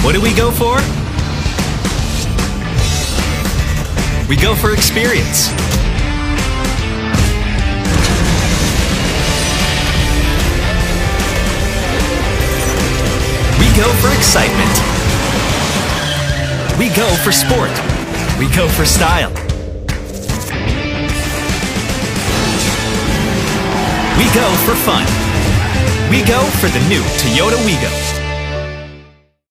What do we go for? We go for experience. We go for excitement. We go for sport. We go for style. We go for fun. We go for the new Toyota Wigo.